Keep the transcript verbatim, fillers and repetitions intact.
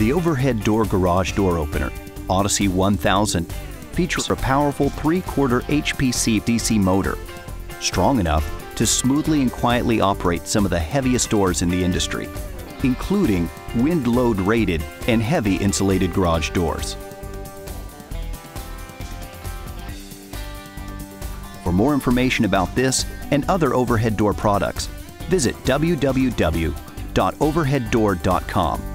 The overhead door garage door opener, Odyssey one thousand, features a powerful three-quarter H P C D C motor, strong enough to smoothly and quietly operate some of the heaviest doors in the industry, including wind load rated and heavy insulated garage doors. For more information about this and other overhead door products, visit w w w dot overhead door dot com.